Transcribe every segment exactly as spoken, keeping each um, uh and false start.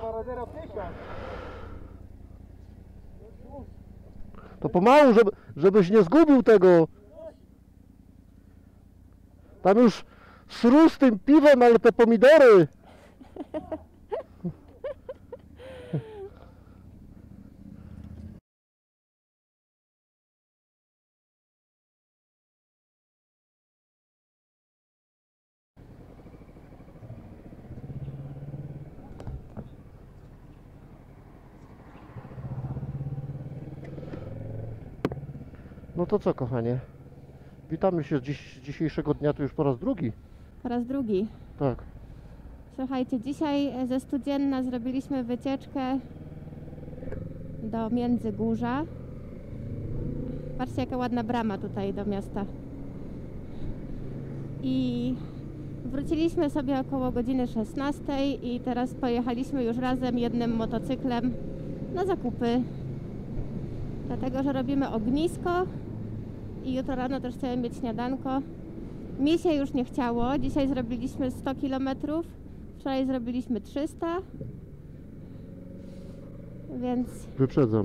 To pomału, żeby, żebyś nie zgubił tego. Tam już sru z tym piwem, ale te pomidory. No to co, kochanie? Witamy się dziś, dzisiejszego dnia, to już po raz drugi. Po raz drugi. Tak. Słuchajcie, dzisiaj ze Studzienna zrobiliśmy wycieczkę do Międzygórza. Patrzcie, jaka ładna brama tutaj do miasta. I wróciliśmy sobie około godziny szesnastej i teraz pojechaliśmy już razem jednym motocyklem na zakupy. Dlatego, że robimy ognisko i jutro rano też chcemy mieć śniadanko. Mi się już nie chciało. Dzisiaj zrobiliśmy sto kilometrów, wczoraj zrobiliśmy trzysta. Więc... Wyprzedzam.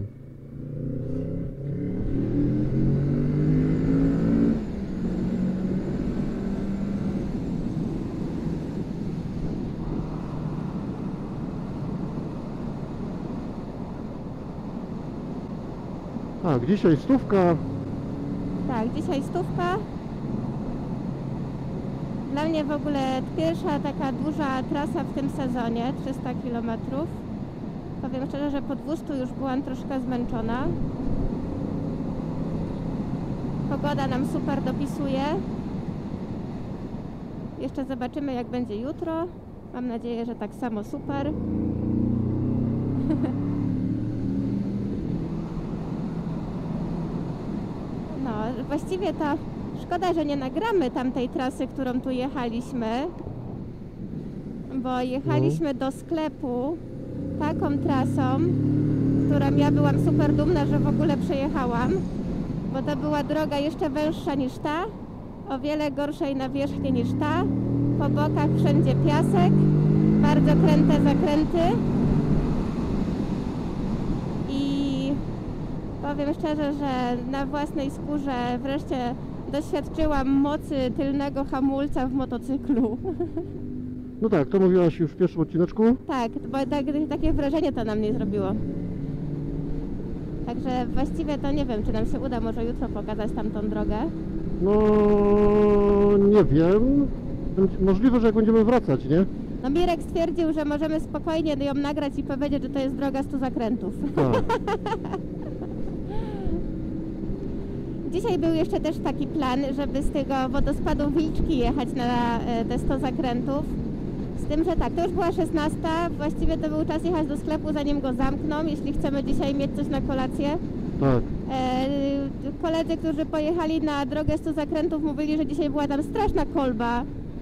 Tak, dzisiaj stówka. Tak, dzisiaj stówka. Dla mnie w ogóle pierwsza taka duża trasa w tym sezonie, trzysta kilometrów. Powiem szczerze, że po dwustu już byłam troszkę zmęczona. Pogoda nam super dopisuje. Jeszcze zobaczymy, jak będzie jutro. Mam nadzieję, że tak samo super. No, właściwie to szkoda, że nie nagramy tamtej trasy, którą tu jechaliśmy, bo jechaliśmy do sklepu taką trasą, którą ja byłam super dumna, że w ogóle przejechałam, bo to była droga jeszcze węższa niż ta, o wiele gorszej nawierzchni niż ta, po bokach wszędzie piasek, bardzo kręte zakręty i powiem szczerze, że na własnej skórze wreszcie doświadczyłam mocy tylnego hamulca w motocyklu. No tak, to mówiłaś już w pierwszym odcineczku. Tak, bo tak, takie wrażenie to na mnie zrobiło. Także właściwie to nie wiem, czy nam się uda może jutro pokazać tamtą drogę. No nie wiem. Możliwe, że jak będziemy wracać, nie? No Mirek stwierdził, że możemy spokojnie ją nagrać i powiedzieć, że to jest droga stu zakrętów. Tak. Dzisiaj był jeszcze też taki plan, żeby z tego wodospadu Wilczki jechać na te sto zakrętów. Z tym, że tak, to już była szesnasta, właściwie to był czas jechać do sklepu, zanim go zamkną, jeśli chcemy dzisiaj mieć coś na kolację. Tak. E, koledzy, którzy pojechali na drogę stu zakrętów, mówili, że dzisiaj była tam straszna kolba.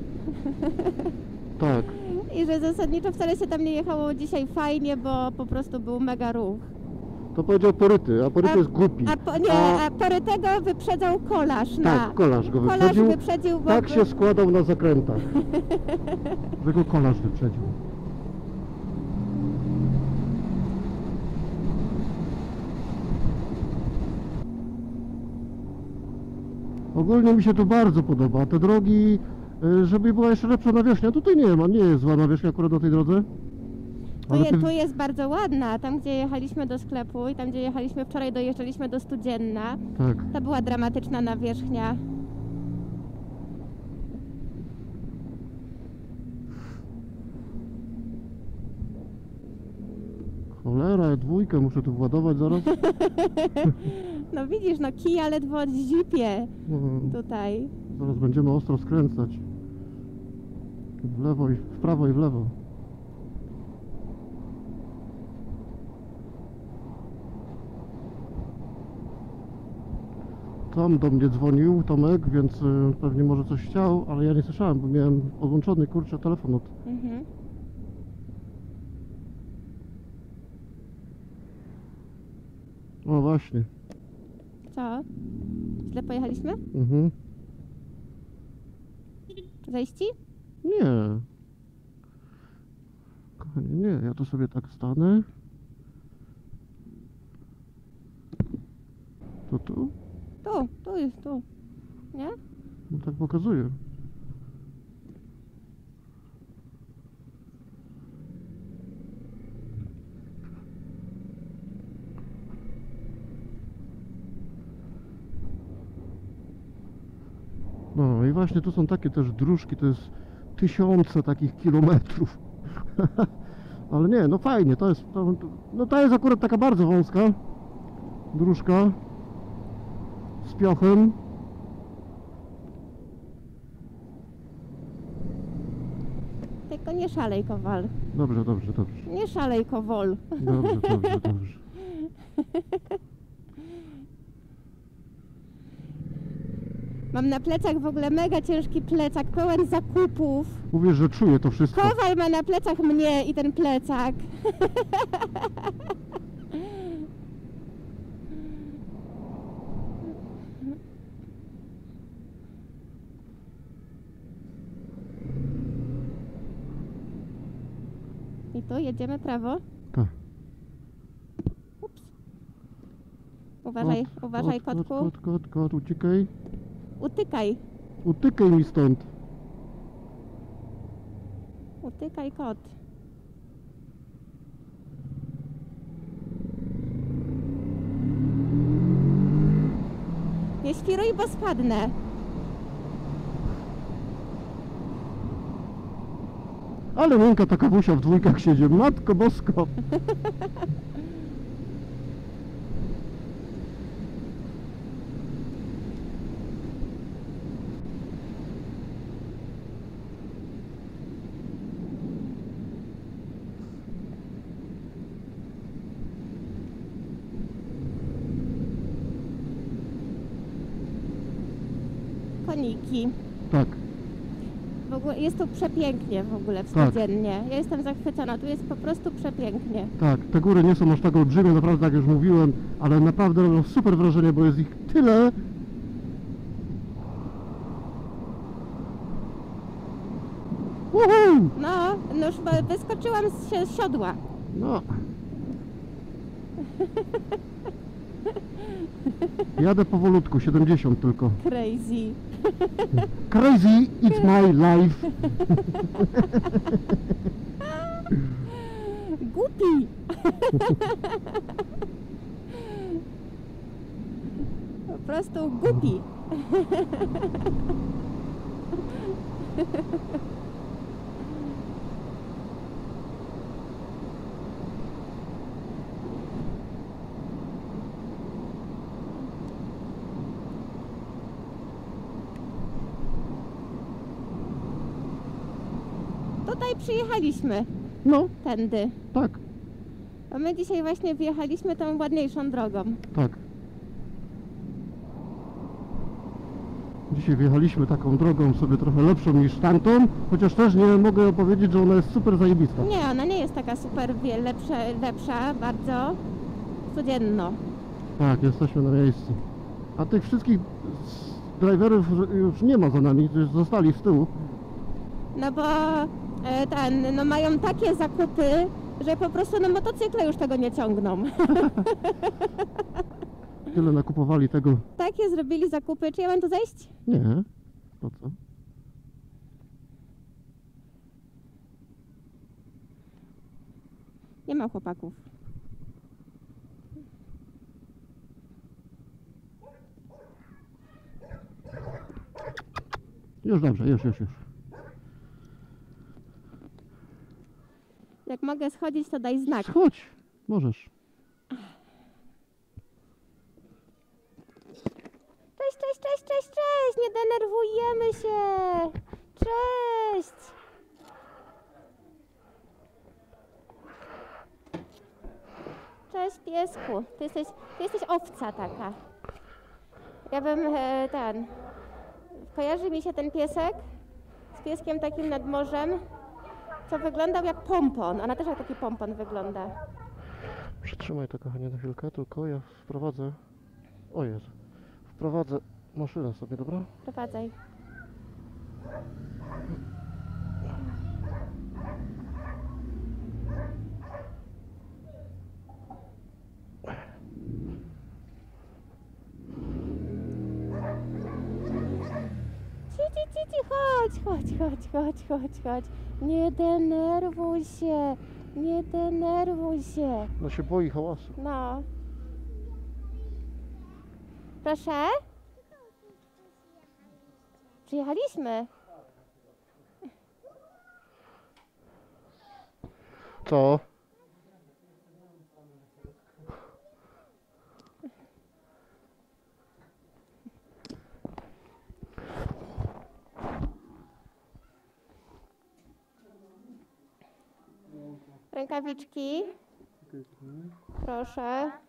Tak. I że zasadniczo wcale się tam nie jechało dzisiaj fajnie, bo po prostu był mega ruch. To powiedział Poryty, a Poryty A- jest głupi. A, po, nie, A- a Porytego wyprzedzał kolarz na... Tak, kolarz go Kolarz wyprzedził. wyprzedził, bo... Tak się składał na zakrętach. Że go kolarz wyprzedził. Ogólnie mi się tu bardzo podoba. Te drogi, y, żeby była jeszcze lepsza nawierzchnia. Tutaj nie ma, nie jest zła nawierzchnia akurat na tej drodze. Tu, Ale je, ty... tu jest bardzo ładna, tam gdzie jechaliśmy do sklepu i tam gdzie jechaliśmy wczoraj, dojeżdżaliśmy do Studzienna. Tak. To była dramatyczna nawierzchnia. Cholera, dwójkę muszę tu władować zaraz. No widzisz, no kija ledwo zipie No, tutaj. zaraz będziemy ostro skręcać. W lewo i w prawo i w lewo. Tom do mnie dzwonił, Tomek, więc y, pewnie może coś chciał, ale ja nie słyszałem, bo miałem odłączony, kurczę, telefon od... Mhm. O, właśnie. Co? Źle pojechaliśmy? Mhm. Zejści? Nie. Nie, nie, ja tu sobie tak stanę. To tu? Tu, tu jest, tu. Nie? No tak pokazuje. No i właśnie tu są takie też dróżki, to jest tysiące takich kilometrów. Ale nie, no fajnie, to jest, to, no to jest akurat taka bardzo wąska dróżka z piochem. Tylko nie szalej, Kowal. Dobrze, dobrze, dobrze. Nie szalej, Kowol. Dobrze, dobrze, dobrze. Mam na plecach w ogóle mega ciężki plecak, pełen zakupów. Mówię, że czuję to wszystko. Kowal ma na plecach mnie i ten plecak. I tu jedziemy prawo. Tak. Ups. Uważaj, Kot, uważaj, kot, kotku. Kot, kot, kot, kot, uciekaj. Utykaj, Utykaj mi stąd. utykaj, kot. Nie świruj, bo spadnę. Ale miękka taka wusia w dwójkach siedzi. Matko bosko. Koniki. Tak, W ogóle jest tu przepięknie w ogóle, Tak. codziennie. Ja jestem zachwycona, tu jest po prostu przepięknie. tak. Te góry nie są aż tak olbrzymie, naprawdę, tak jak już mówiłem, ale naprawdę robią super wrażenie, bo jest ich tyle. Uhu! No, no już ba- wyskoczyłam z, si- z siodła. No. Jadę powolutku, siedemdziesiąt tylko. Crazy. Crazy, it's my life. Głupi. Po prostu głupi. Tutaj przyjechaliśmy, No, tędy. tak, A my dzisiaj właśnie wjechaliśmy tą ładniejszą drogą. tak. Dzisiaj wjechaliśmy taką drogą sobie trochę lepszą niż tamtą, chociaż też nie mogę powiedzieć, że ona jest super zajebista. Nie, ona nie jest taka super wie- lepsza, lepsza bardzo. Codzienno. Tak, jesteśmy na miejscu. A tych wszystkich s- driverów już nie ma za nami, już zostali z tyłu. No bo e, ten, no mają takie zakupy, że po prostu no motocykle już tego nie ciągną. Tyle nakupowali tego. Takie zrobili zakupy. Czy ja mam tu zejść? Nie, po co? Nie ma chłopaków. Już dobrze, już, już, już. Jak mogę schodzić, to daj znak. Chodź, możesz. Cześć, cześć, cześć, cześć, cześć! Nie denerwujemy się! Cześć! Cześć, piesku. Ty jesteś, ty jesteś owca taka. Ja bym e, ten... Kojarzy mi się ten piesek z pieskiem takim nad morzem, co wyglądał jak pompon. Ona też jak taki pompon wygląda. Przytrzymaj to, kochanie, na chwilkę, tylko ja wprowadzę... O Jezu. Wprowadzę maszynę sobie, dobra? Prowadzaj. chodź, chodź, chodź, chodź, chodź. Nie denerwuj się, nie denerwuj się. No się boi hałasu. No. Proszę? Przyjechaliśmy. Co? Rękawiczki. Proszę.